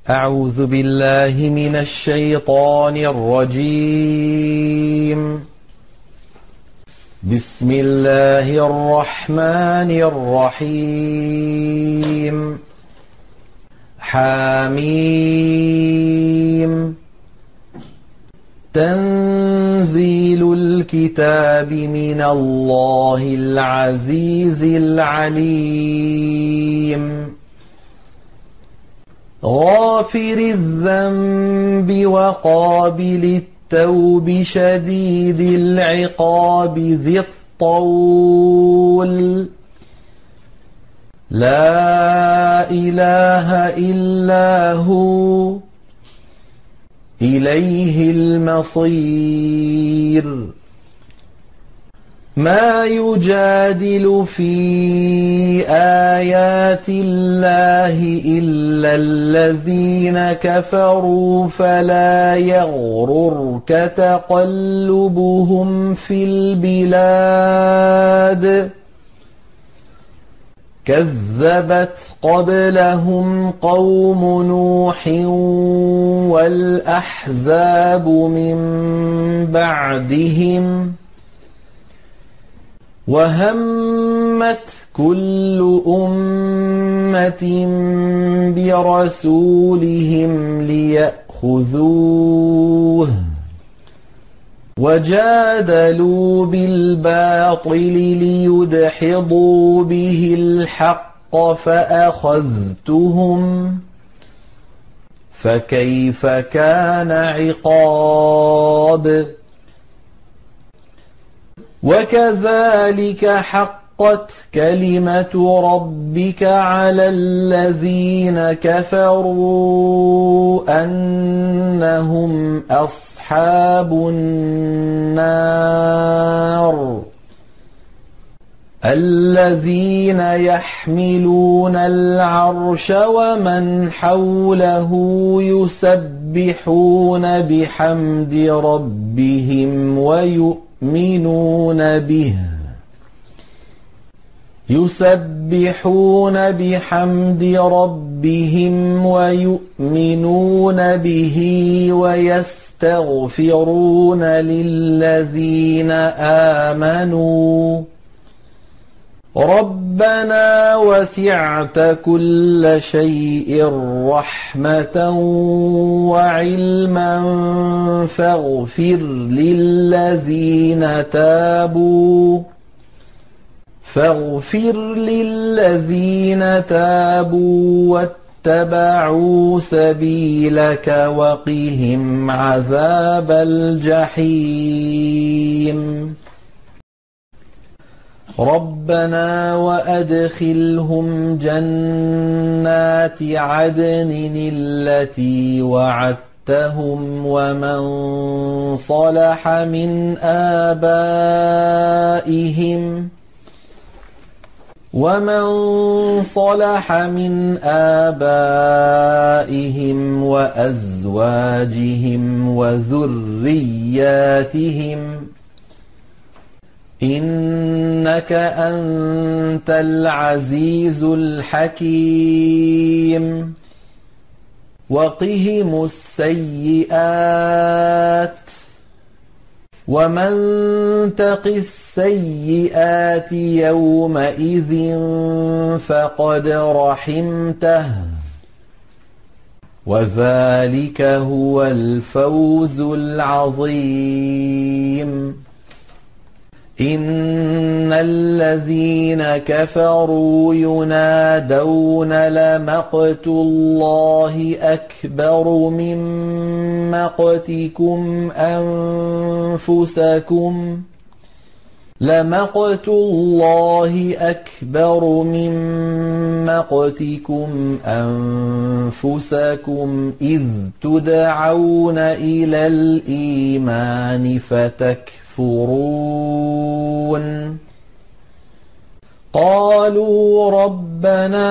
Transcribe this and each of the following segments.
أعوذ بالله من الشيطان الرجيم. بسم الله الرحمن الرحيم. حميم. تنزيل الكتاب من الله العزيز العليم. غافر الذنب وقابل التوب شديد العقاب ذي الطول. لا إله إلا هو إليه المصير. ما يجادل في آيات الله إلا الذين كفروا فلا يغررك تقلبهم في البلاد. كذبت قبلهم قوم نوح والأحزاب من بعدهم وهمت كل أمة برسولهم ليأخذوه وجادلوا بالباطل ليدحضوا به الحق فأخذتهم فكيف كان عقاب. وكذلك حقت كلمة ربك على الذين كفروا أنهم أصحاب النار. الذين يحملون العرش ومن حوله يسبحون بحمد ربهم يسبحون بحمد ربهم ويؤمنون به ويستغفرون للذين آمنوا ربنا وسعت كل شيء رحمة وعلما فاغفر للذين تابوا واتبعوا سبيلك وقهم عذاب الجحيم. ربنا وأدخلهم جنات عدن التي وعدتهم ومن صلح من آبائهم وأزواجهم وذرياتهم إنك أنت العزيز الحكيم. وقهم السيئات ومن تق السيئات يومئذ فقد رحمته وذلك هو الفوز العظيم. إن الذين كفروا ينادون لمقت الله أكبر من مقتكم أنفسكم إذ تدعون إلى الإيمان فتكفرون. قالوا ربنا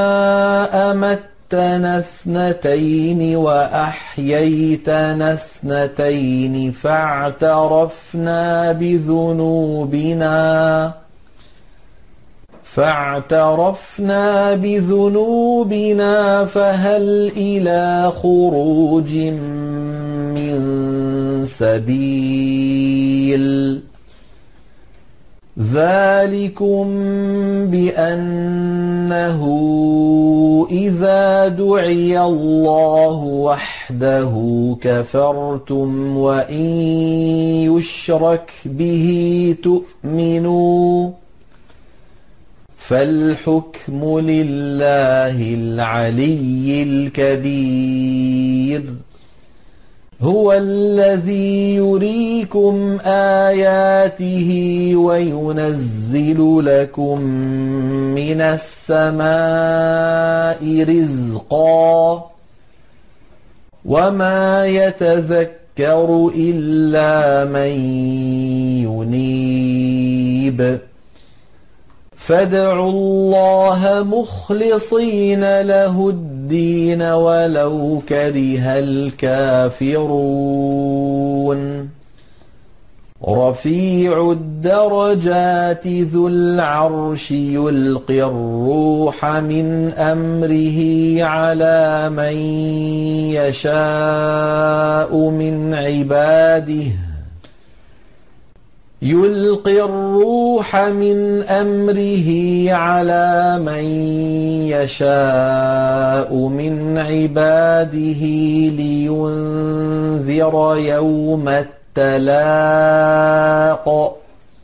أمتنا اثنتين وأحييتنا اثنتين فاعترفنا فاعترفنا بذنوبنا فهل إلى خروج من سبيل ذلكم بأنه إذا دعي الله وحده كفرتم وإن يشرك به تؤمنوا فالحكم لله العلي الكبير هو الذي يريكم آياته وينزل لكم من السماء رزقا وما يتذكر إلا من ينيب فادعوا الله مخلصين له الدين ولو كره الكافرون رفيع الدرجات ذو العرش يلقي الروح من أمره على من يشاء من عباده يلقي الروح من أمره على من يشاء من عباده لينذر يوم التلاق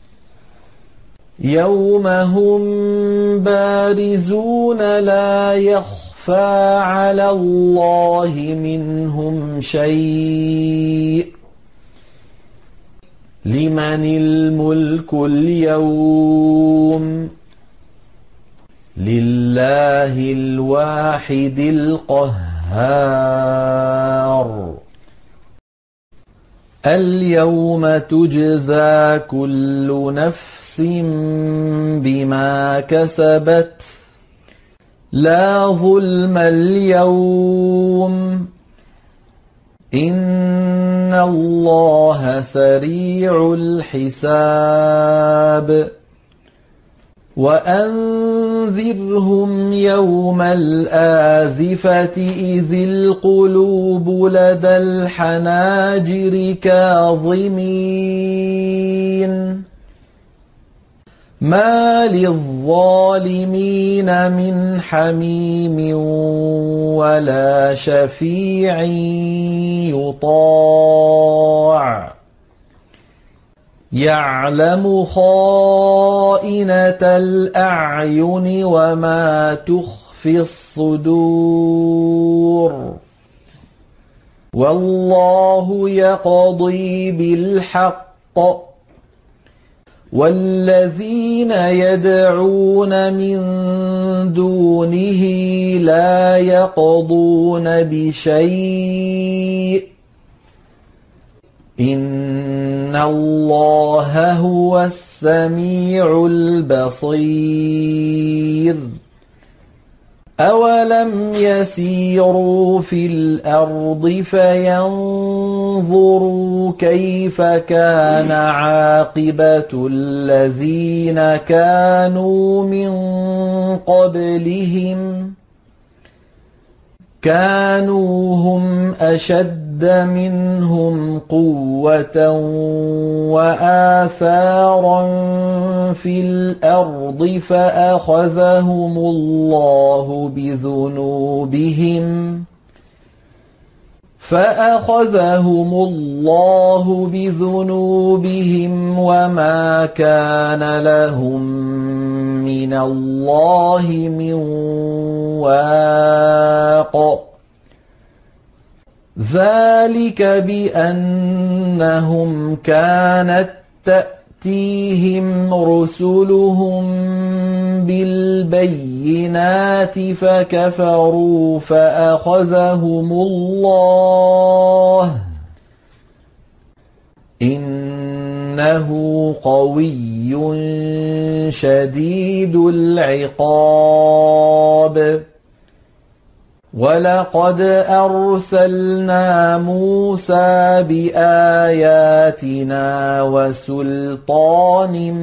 يوم هم بارزون لا يخفى على الله منهم شيء لمن الملك اليوم لله الواحد القهار اليوم تجزى كل نفس بما كسبت لا ظلم اليوم إن الله سريع الحساب وأنذرهم يوم الآزفة إذ القلوب لدى الحناجر كاظمين ما للظالمين من حميم ولا شفيع يطاع يعلم خائنة الأعين وما تخفي الصدور والله يقضي بالحق والذين يدعون من دونه لا يقضون بشيء إن الله هو السميع البصير أولم يسيروا في الأرض فينظروا كيف كان عاقبة الذين كانوا من قبلهم كانوا هم أشد منهم قوة وآثارا في الأرض فأخذهم الله بذنوبهم وما كان لهم من الله من واق ذلك بأنهم كانت تأتيهم رسلهم بالبينات فكفروا فأخذهم الله إنه قوي شديد العقاب وَلَقَدْ أَرْسَلْنَا مُوسَىٰ بِآيَاتِنَا وَسُلْطَانٍ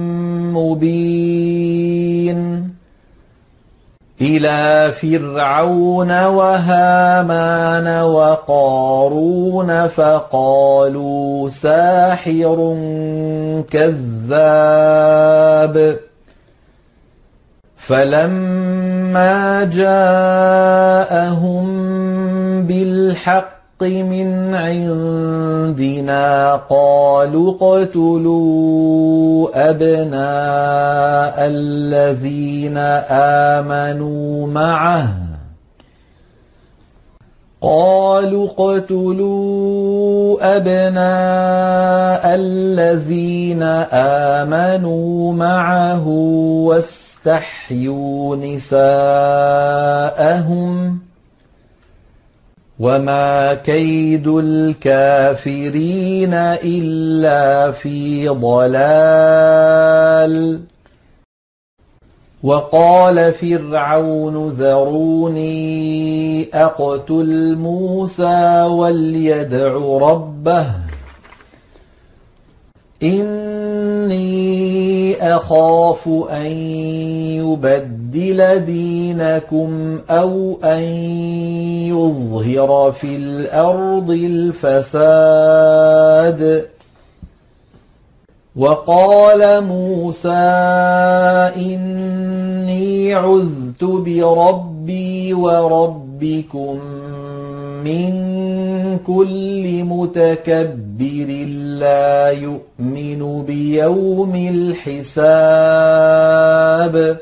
مُّبِينٍ إِلَىٰ فِرْعَوْنَ وَهَامَانَ وَقَارُونَ فَقَالُوا سَاحِرٌ كَذَّابٌ فَلَمَّا جَاءَهُم بِالْحَقِّ مِنْ عِندِنَا قَالُوا اقْتُلُوا أَبْنَاءَ الَّذِينَ آمَنُوا مَعَهُ واستحيوا نساءهم وما كيد الكافرين إلا في ضلال وقال فرعون ذروني أقتل موسى وليدع ربه إني أخاف أن يبدل دينكم أو أن يظهر في الأرض الفساد وقال موسى إني عذت بربي وربكم من كل متكبر لا يؤمن بيوم الحساب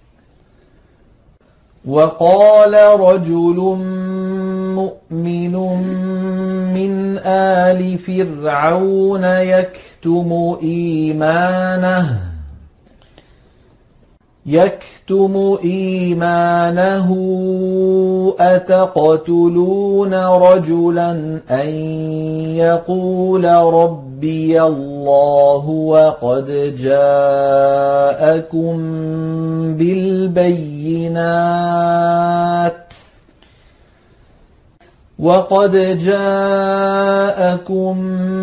وقال رجل مؤمن من آل فرعون يكتم إيمانه أتقتلون رجلا أن يقول ربي الله وقد جاءكم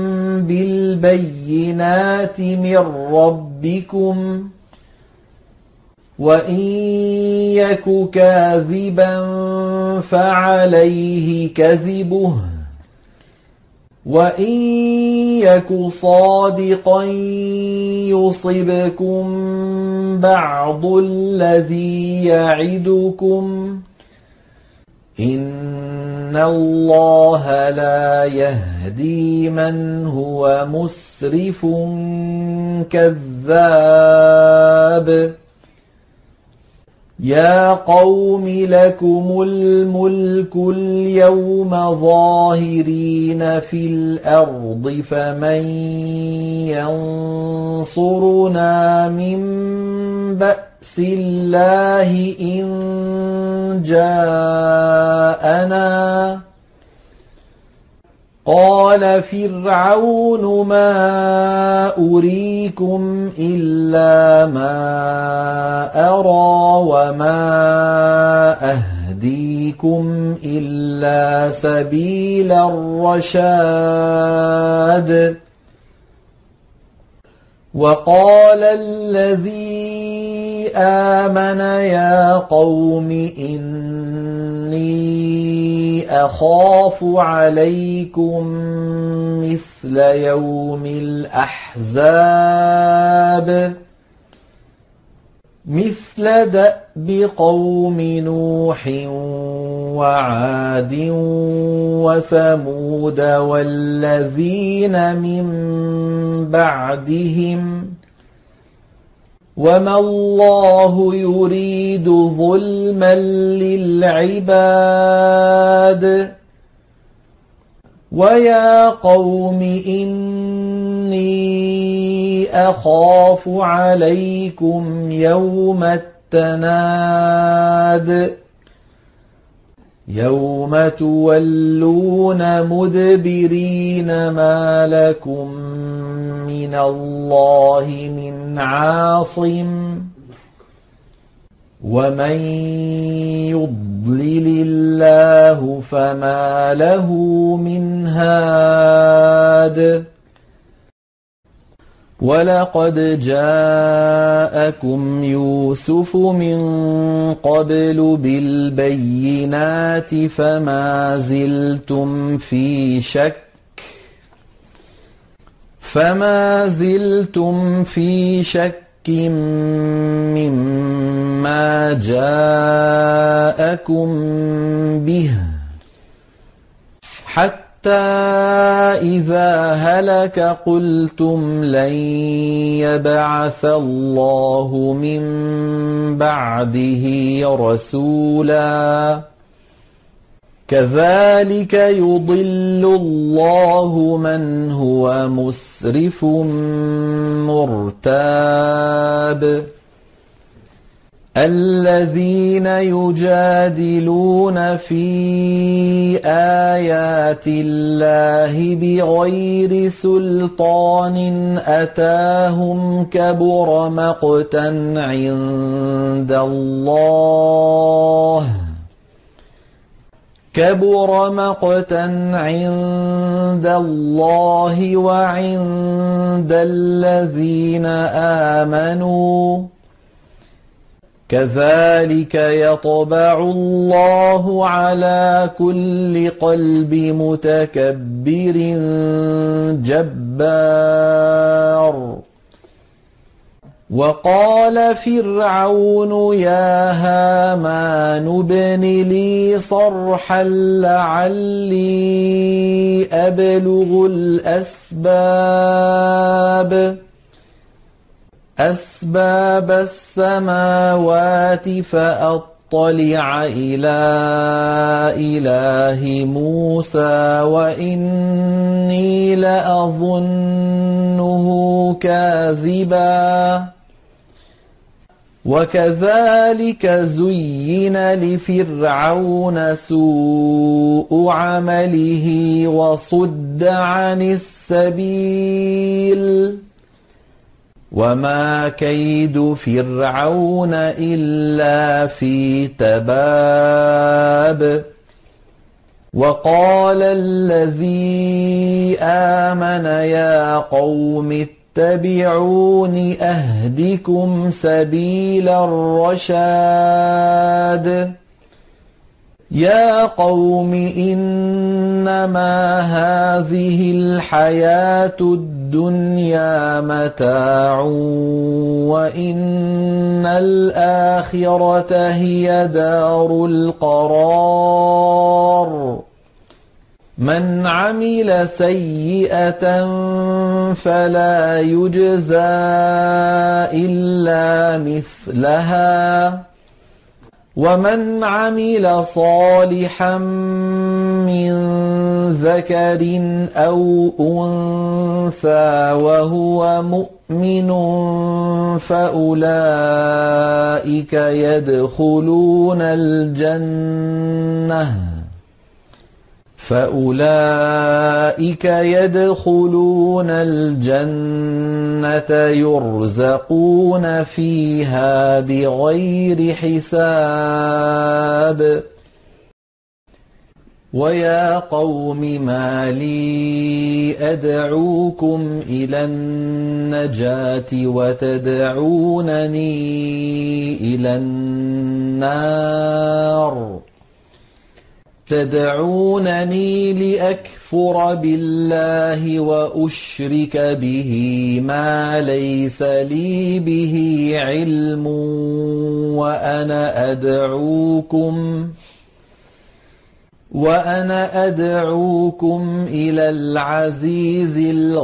بالبينات من ربكم وإن يك كاذبا فعليه كذبه وإن يك صادقا يصبكم بعض الذي يعدكم إن الله لا يهدي من هو مسرف كذاب يا قوم لكم الملك اليوم ظاهرين في الأرض فمن ينصرنا من بأس الله إن جاءنا قال فرعون ما أريكم إلا ما أرى وما أهديكم إلا سبيل الرشاد وقال الذي آمن يا قوم إني أخاف عليكم مثل يوم الأحزاب مثل دأب قوم نوح وعاد وثمود والذين من بعدهم وما الله يريد ظلما للعباد ويا قوم إني أخاف عليكم يوم التناد يوم تولون مدبرين ما لكم من الله من عاصم ومن يضلل الله فما له من هاد ولقد جاءكم يوسف من قبل بالبينات فما زلتم في شك مما جاءكم به حتى إذا هلك قلتم لن يبعث الله من بعده رسولا كذلك يضل الله من هو مسرف مرتاب الذين يجادلون في آيات الله بغير سلطان أتاهم كبر مقتا عند الله وعند الذين آمنوا كذلك يطبع الله على كل قلب متكبر جبار وقال فرعون يا هامان ابن لي صرحا لعلي أبلغ أسباب السماوات فأطلع إلى إله موسى وإني لأظنه كاذبا وكذلك زين لفرعون سوء عمله وصد عن السبيل وما كيد فرعون إلا في تباب وقال الذي آمن يا قوم اتبعون أهدكم سبيل الرشاد يا قوم إنما هذه الحياة الدنيا متاع وإن الآخرة هي دار القرار من عمل سيئة فلا يجزى إلا مثلها ومن عمل صالحا من ذكر أو أنثى وهو مؤمن فأولئك يدخلون الجنة يرزقون فيها بغير حساب ويا قوم ما لي أدعوكم إلى النجاة وتدعونني إلى النار تدعونني لأكفر بالله وأشرك به ما ليس لي به علم وأنا أدعوكم إلى العزيز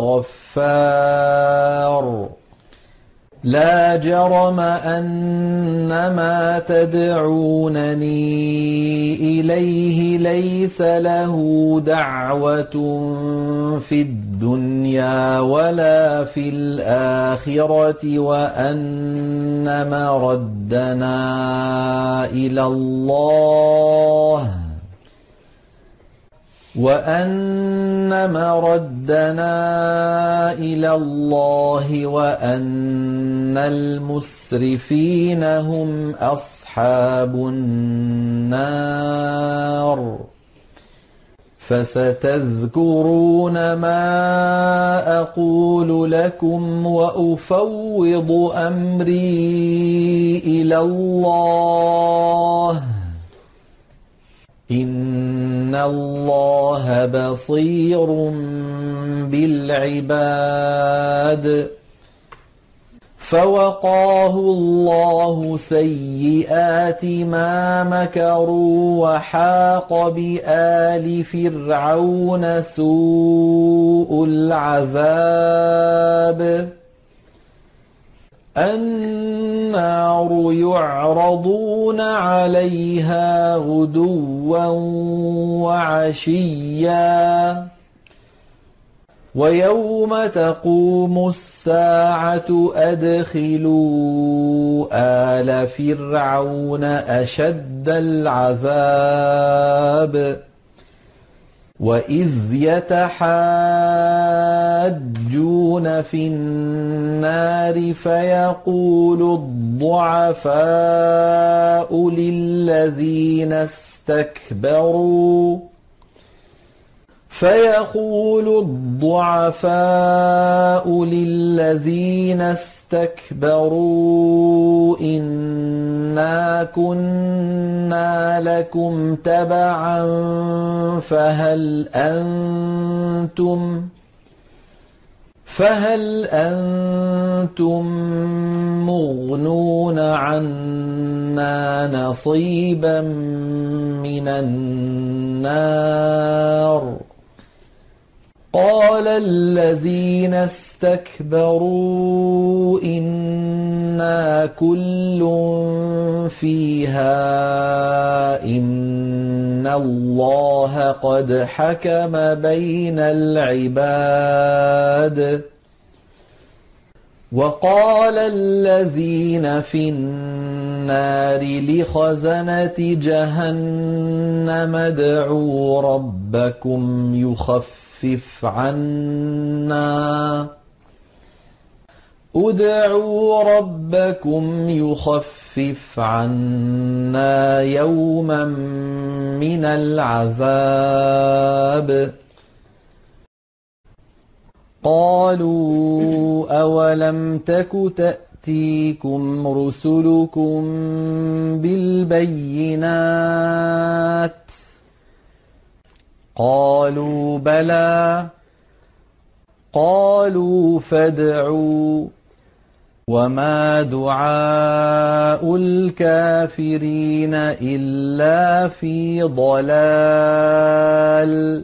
الغفار لا جرم أن ما تدعونني إليه ليس له دعوة في الدنيا ولا في الآخرة وأن مردنا إلى الله وأن مردنا إلى الله وأن المسرفين هم أصحاب النار فستذكرون ما أقول لكم وأفوض أمري إلى الله إن الله بصير بالعباد فوقاه الله سيئات ما مكروا وحاق بآل فرعون سوء العذاب النار يعرضون عليها غدوا وعشيا ويوم تقوم الساعة أدخلوا آل فرعون أشد العذاب وإذ يتحاجون في النار فيقول الضعفاء للذين استكبروا إنا كنا لكم تبعا فهل أنتم مغنون عنا نصيبا من النار قال الذين استكبروا إنا كل فيها إن الله قد حكم بين العباد وقال الذين في النار لخزنة جهنم ادعوا ربكم يخفف عنا يوما من العذاب قالوا أولم تك تأتيكم رسلكم بالبينات قالوا بلى قالوا فادعوا وما دعاء الكافرين إلا في ضلال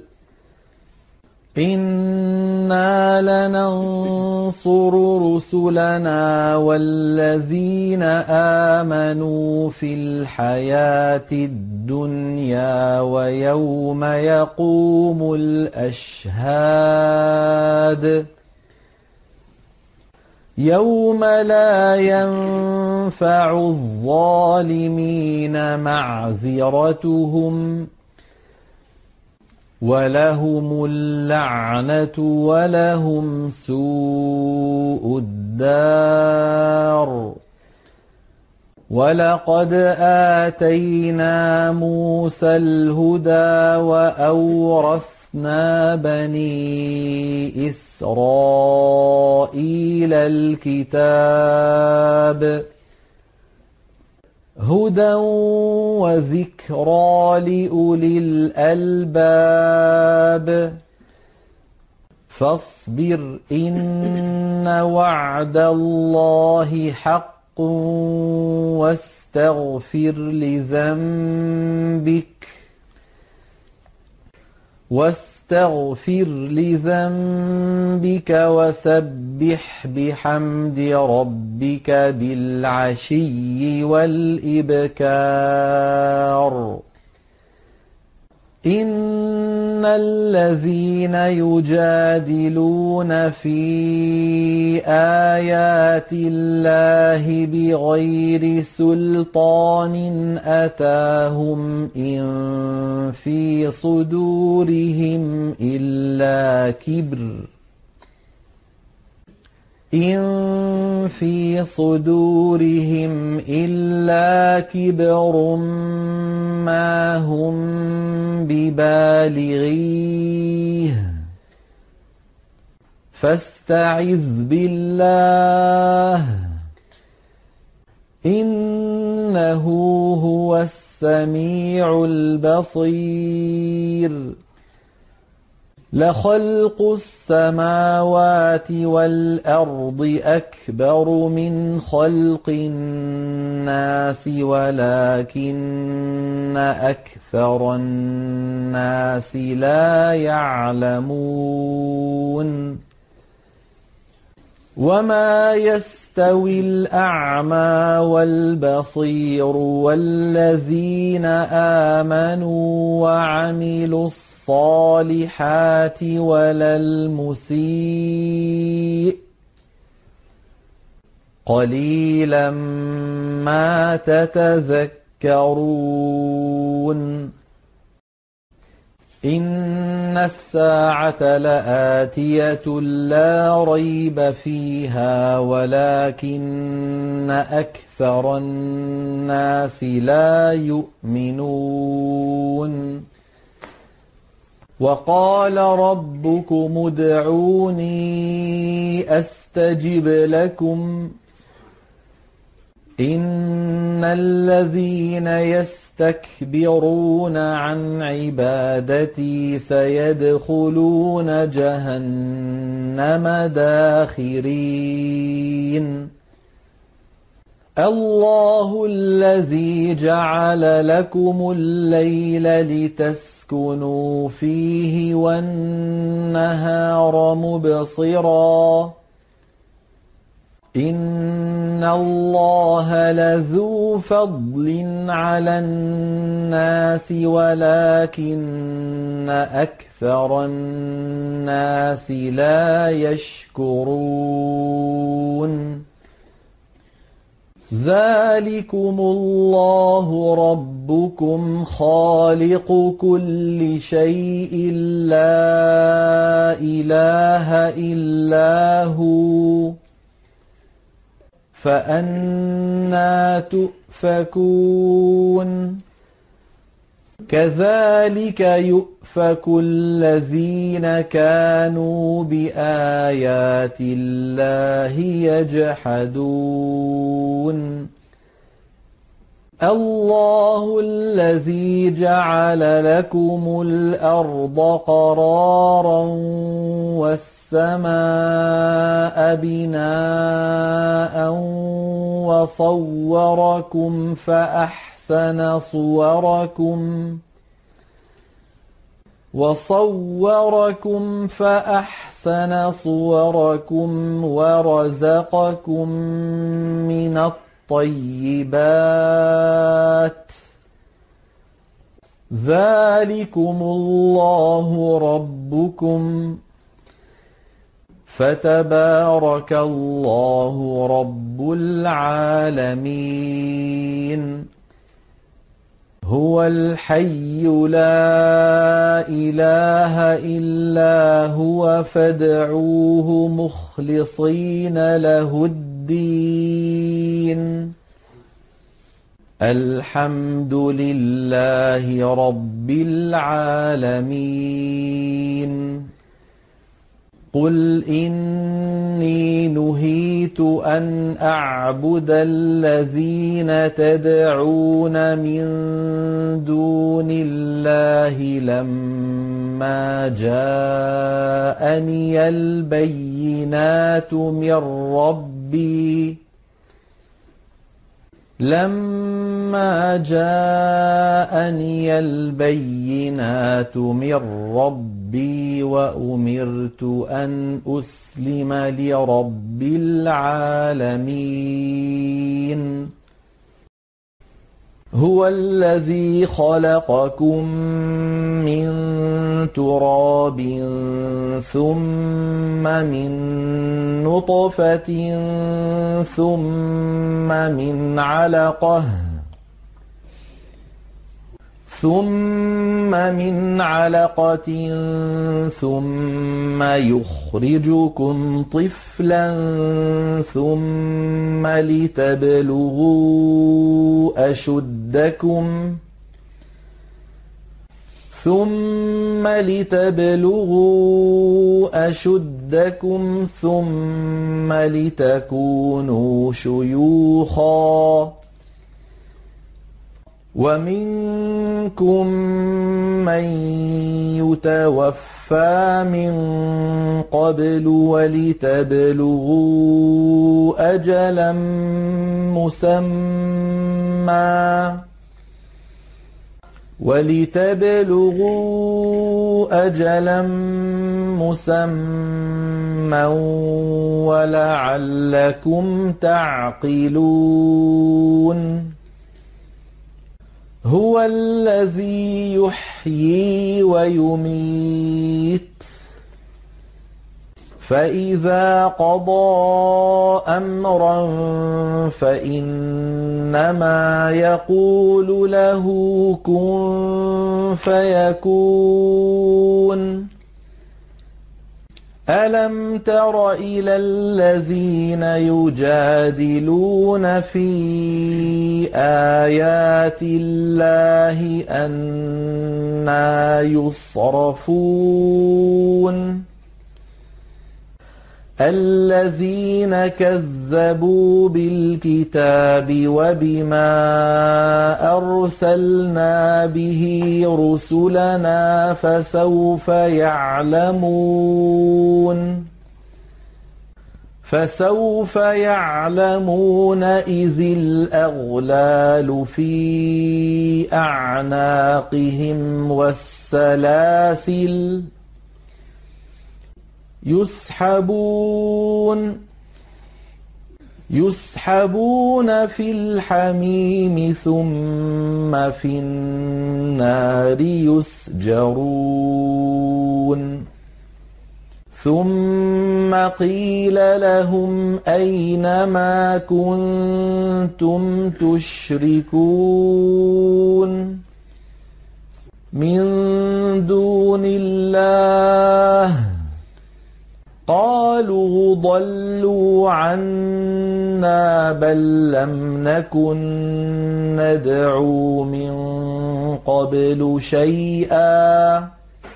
إنا لننصر رسلنا والذين آمنوا في الحياة الدنيا ويوم يقوم الأشهاد يوم لا ينفع الظالمين معذرتهم ولهم اللعنة ولهم سوء الدار ولقد آتينا موسى الهدى وأورثنا بني إسرائيل الكتاب هدى وذكرى لأولي الألباب فاصبر إن وعد الله حق واستغفر لذنبك وسبح بحمد ربك بالعشي والإبكار إن الذين يجادلون في آيات الله بغير سلطان أتاهم إن في في صدورهم إلا كبر ما هم ببالغيه فاستعذ بالله إنه هو السميع البصير لخلق السماوات والأرض أكبر من خلق الناس ولكن أكثر الناس لا يعلمون وما يستوي الأعمى والبصير والذين آمنوا وعملوا الصالحات ولا المسيء قليلا ما تتذكرون إن الساعة لآتية لا ريب فيها ولكن أكثر الناس لا يؤمنون وقال ربكم ادعوني أستجب لكم إن الذين يستكبرون عن عبادتي سيدخلون جهنم داخرين الله الذي جعل لكم الليل لتسكنوا فيه والنهار مبصرا إن الله لذو فضل على الناس ولكن أكثر الناس لا يشكرون ذلكم الله ربكم خالق كل شيء لا إله إلا هو فأنى تؤفكون كذلك يؤفك الذين كانوا بآيات الله يجحدون الله الذي جعل لكم الأرض قرارا والسماء بناء وصوركم فأحسن صوركم ورزقكم من الطيبات ذلكم الله ربكم فتبارك الله رب العالمين هو الحي لا إله إلا هو فادعوه مخلصين له الدين الحمد لله رب العالمين قل إني نهيت أن أعبد الذين تدعون من دون الله لما جاءني البينات من ربي وأمرت أن أسلم لرب العالمين هو الذي خلقكم من تراب ثم من نطفة ثم من علقة ثم من علقة ثم يخرجكم طفلا ثم لتبلغوا أشدكم ثم لتكونوا شيوخا ومنكم من يتوفى من قبل ولتبلغوا أجلا مسمى ولعلكم تعقلون هو الذي يحيي ويميت فإذا قضى أمرا فإنما يقول له كن فيكون ألم تر إلى الذين يجادلون في آيات الله أنى يصرفون الذين كذبوا بالكتاب وبما أرسلنا به رسلنا فسوف يعلمون إذ الأغلال في أعناقهم والسلاسل يسحبون في الحميم ثم في النار يسجرون ثم قيل لهم أين ما كنتم تشركون من دون الله قالوا ضلوا عنا بل لم نكن ندعو من قبل شيئا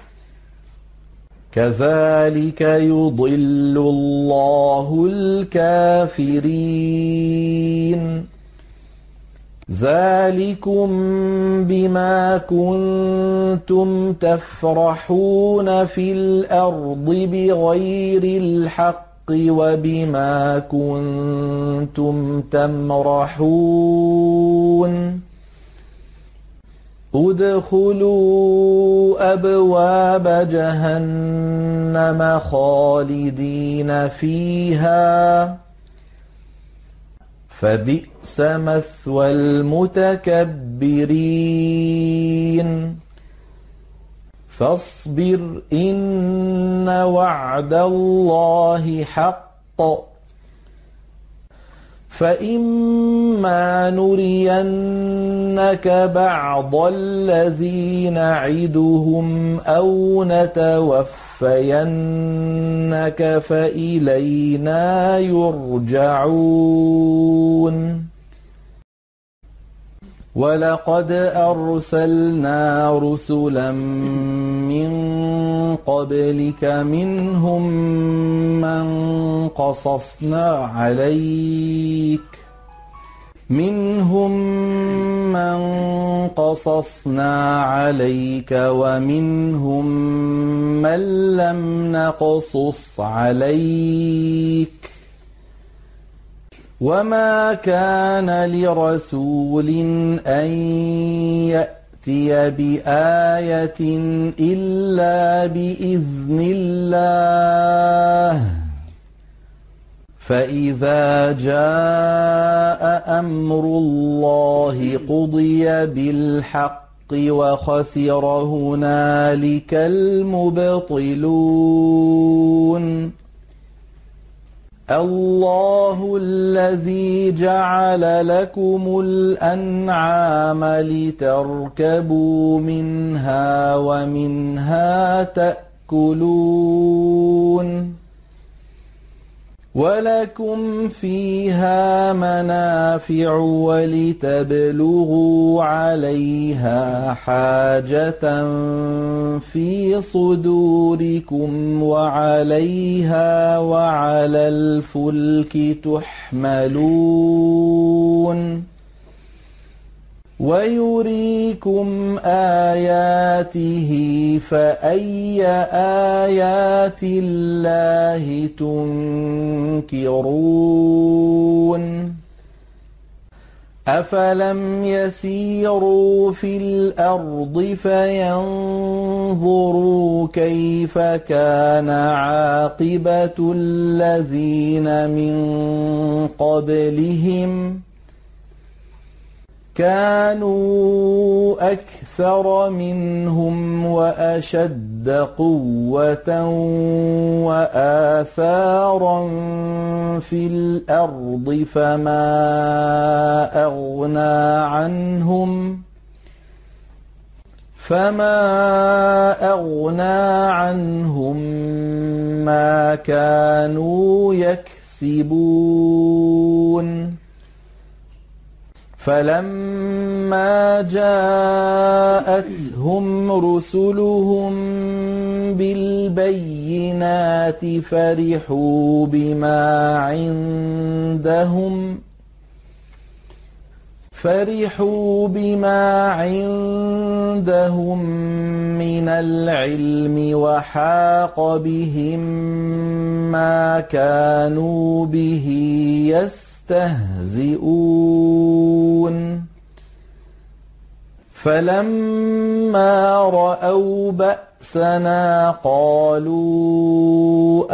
كذلك يضل الله الكافرين ذلكم بما كنتم تفرحون في الأرض بغير الحق وبما كنتم تمرحون ادخلوا أبواب جهنم خالدين فيها فبئس مثوى المتكبرين فاصبر إن وعد الله حق فإما نرينك بعض الذي نعدهم أو نتوفينك فإلينا يرجعون ولقد أرسلنا رسلا من قبلك منهم من قصصنا عليك ومنهم من لم نقصص عليك وما كان لرسول أن يأتي بآية إلا بإذن الله فإذا جاء أمر الله قضي بالحق وخسر هنالك المبطلون الله الذي جعل لكم الأنعام لتركبوا منها ومنها تأكلون ولكم فيها منافع ولتبلغوا عليها حاجة في صدوركم وعليها وعلى الفلك تحملون ويريكم آياته فأي آيات الله تنكرون أفلم يسيروا في الأرض فينظروا كيف كان عاقبة الذين من قبلهم كانوا أكثر منهم وأشد قوة وآثارا في الأرض فما أغنى عنهم ما كانوا يكسبون فلما جاءتهم رسلهم بالبينات فرحوا بما عندهم من العلم وحاق بهم ما كانوا به يستهزئون فلما رأوا بأسنا قالوا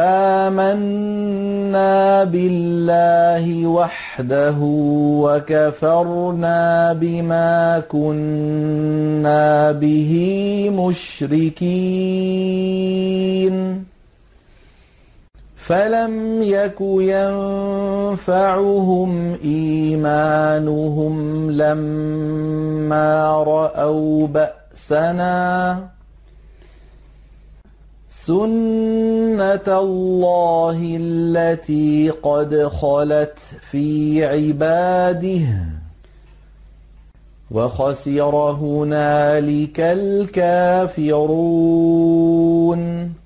آمنا بالله وحده وكفرنا بما كنا به مشركين فلم يك ينفعهم إيمانهم لما رأوا بأسنا سنة الله التي قد خلت في عباده وخسر هنالك الكافرون